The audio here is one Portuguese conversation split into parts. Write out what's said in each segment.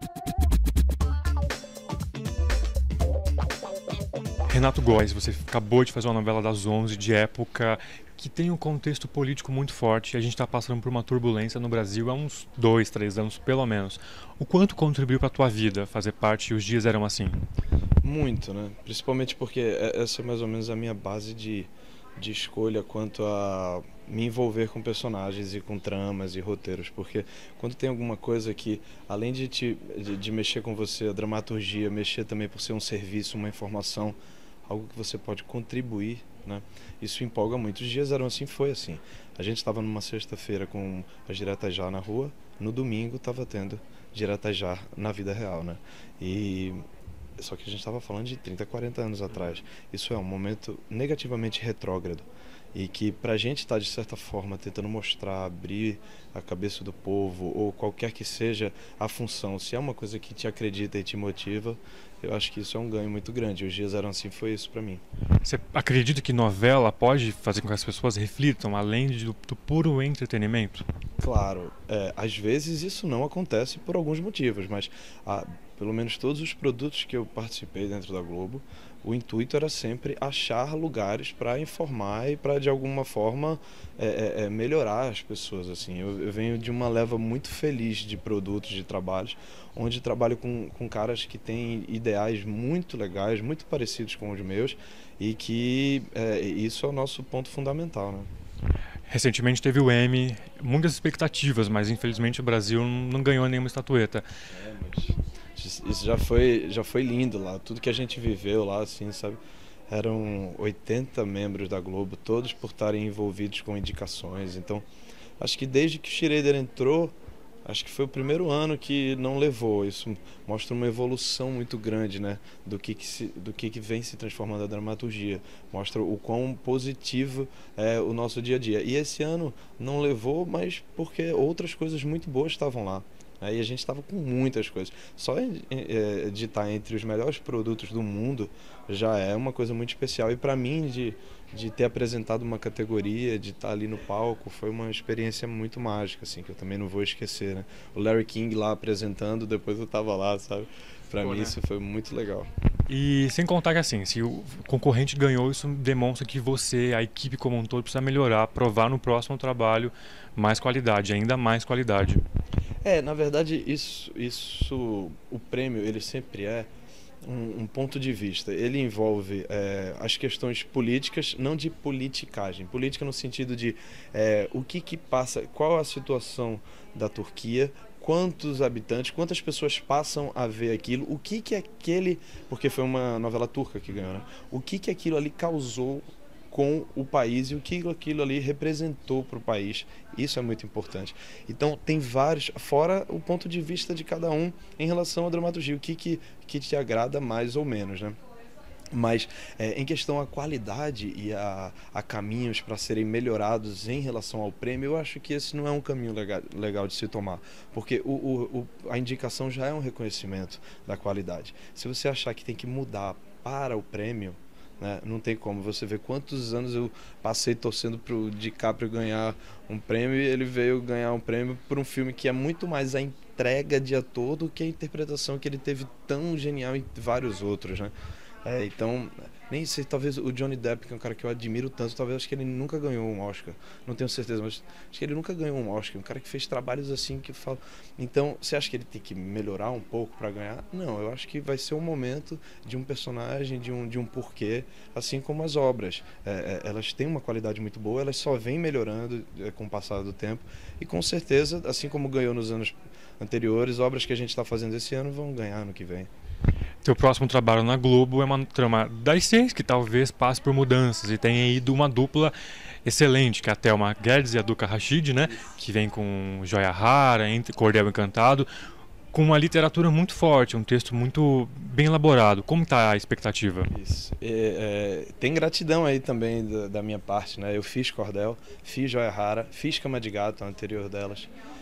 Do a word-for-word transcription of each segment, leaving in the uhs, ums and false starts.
Renato Góes, você acabou de fazer uma novela das onze de época que tem um contexto político muito forte e a gente está passando por uma turbulência no Brasil há uns dois, três anos pelo menos. O quanto contribuiu para a tua vida fazer parte e os dias eram assim? Muito, né? Principalmente porque é- essa é mais ou menos a minha base de, de escolha quanto a me envolver com personagens e com tramas e roteiros, porque quando tem alguma coisa que, além de, te, de, de mexer com você, a dramaturgia, mexer também por ser um serviço, uma informação, algo que você pode contribuir, né? Isso empolga muito. Os dias eram assim, foi assim. A gente estava numa sexta-feira com as diretas já na rua, no domingo estava tendo diretas já na vida real, né? E só que a gente estava falando de trinta, quarenta anos atrás. Isso é um momento negativamente retrógrado e que para a gente estar, de certa forma, tentando mostrar, abrir a cabeça do povo ou qualquer que seja a função, se é uma coisa que te acredita e te motiva, eu acho que isso é um ganho muito grande. Os dias eram assim, foi isso para mim. Você acredita que novela pode fazer com que as pessoas reflitam além de- do, do puro entretenimento? Claro, é, às vezes isso não acontece por alguns motivos, mas ah, pelo menos todos os produtos que eu participei dentro da Globo, o intuito era sempre achar lugares para informar e para de alguma forma é, é, é, melhorar as pessoas. Assim, eu, eu venho de uma leva muito feliz de produtos, de trabalhos, onde trabalho com, com caras que têm ideais muito legais, muito parecidos com os meus, e que é, isso é o nosso ponto fundamental, né? Recentemente teve o Emmy, muitas expectativas, mas infelizmente o Brasil não ganhou nenhuma estatueta. É, mas isso já foi, já foi lindo lá. Tudo que a gente viveu lá, assim, sabe? Eram oitenta membros da Globo, todos por estarem envolvidos com indicações. Então, acho que desde que o Schrader entrou, acho que foi o primeiro ano que não levou. Isso mostra uma evolução muito grande, né? Do que, que, se, do que, que vem se transformando a dramaturgia. Mostra o quão positivo é o nosso dia a dia. E esse ano não levou, mas porque outras coisas muito boas estavam lá. Aí a gente estava com muitas coisas. Só em- em- eh, de estar entre os melhores produtos do mundo já é uma coisa muito especial. E para mim, de, de ter apresentado uma categoria, de estar ali no palco, foi uma experiência muito mágica, assim, que eu também não vou esquecer, né? O Larry King lá apresentando, depois eu tava lá, sabe? Para Pô, mim né? isso foi muito legal. E sem contar que assim, se o concorrente ganhou, isso demonstra que você, a equipe como um todo, precisa melhorar, provar no próximo trabalho mais qualidade, ainda mais qualidade. É, na verdade, isso, isso, o prêmio, ele sempre é um, um ponto de vista. Ele envolve é, as questões políticas, não de politicagem. Política no sentido de é, o que que passa, qual a situação da Turquia, quantos habitantes, quantas pessoas passam a ver aquilo, o que que aquele, porque foi uma novela turca que ganhou, né? O que que aquilo ali causou com o país e o que aquilo ali representou para o país. Isso é muito importante. Então, tem vários, fora o ponto de vista de cada um em relação à dramaturgia, o que, que, que te agrada mais ou menos, né? Mas é, em questão à qualidade e a, a caminhos para serem melhorados em relação ao prêmio, eu acho que esse não é um caminho legal, legal de se tomar, porque o, o, o, a indicação já é um reconhecimento da qualidade. Se você achar que tem que mudar para o prêmio, né, não tem como. Você vê quantos anos eu passei torcendo para o DiCaprio ganhar um prêmio e ele veio ganhar um prêmio por um filme que é muito mais a entrega de ator do que a interpretação que ele teve tão genial em vários outros, né? É, então, nem sei, talvez o Johnny Depp, que é um cara que eu admiro tanto, talvez acho que ele nunca ganhou um Oscar. Não tenho certeza, mas acho que ele nunca ganhou um Oscar. Um cara que fez trabalhos assim que fala. Então, você acha que ele tem que melhorar um pouco para ganhar? Não, eu acho que vai ser um momento de um personagem, de um, de um porquê, assim como as obras. É, é, elas têm uma qualidade muito boa, elas só vêm melhorando é, com o passar do tempo. E com certeza, assim como ganhou nos anos anteriores, obras que a gente está fazendo esse ano vão ganhar no que vem. Teu próximo trabalho na Globo é uma trama das seis que talvez passe por mudanças e tenha ido uma dupla excelente, que é a Thelma Guedes e a Duca Rachid, né? Que vem com Joia Rara, entre Cordel Encantado, com uma literatura muito forte, um texto muito bem elaborado. Como está a expectativa? Isso. É, é, tem gratidão aí também da, da minha parte, né? Eu fiz Cordel, fiz Joia Rara, fiz Cama de Gato, a anterior delas.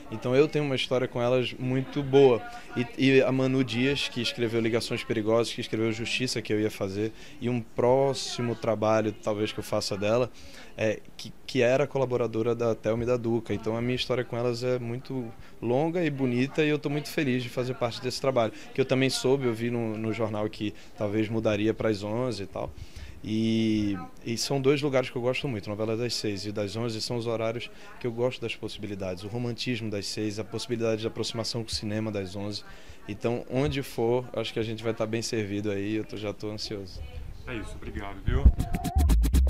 Então eu tenho uma história com elas muito boa. E, e a Manu Dias, que escreveu Ligações Perigosas, que escreveu Justiça, que eu ia fazer, e um próximo trabalho, talvez que eu faça dela, é, que, que era colaboradora da Thelma e da Duca. Então a minha história com elas é muito longa e bonita, e eu estou muito feliz de fazer parte desse trabalho. Que eu também soube, eu vi no, no jornal que talvez mudaria para as onze e tal. E, e são dois lugares que eu gosto muito, novela das seis e das onze são os horários que eu gosto das possibilidades, o romantismo das seis, a possibilidade de aproximação com o cinema das onze. Então, onde for, acho que a gente vai estar bem servido aí, eu tô, já estou ansioso. É isso, obrigado, viu?